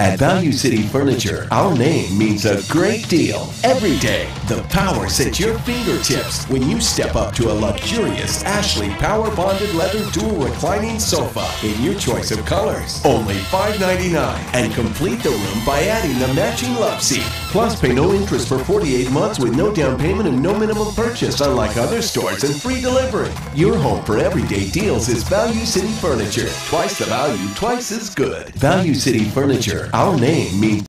At Value City Furniture, our name means a great deal every day. The power's at your fingertips when you step up to a luxurious Ashley Power Bonded Leather Dual Reclining Sofa in your choice of colors. Only $5.99 and complete the room by adding the matching love seat. Plus, pay no interest for 48 months with no down payment and no minimum purchase, unlike other stores, and free delivery. Your home for everyday deals is Value City Furniture. Twice the value, twice as good. Value City Furniture, our name means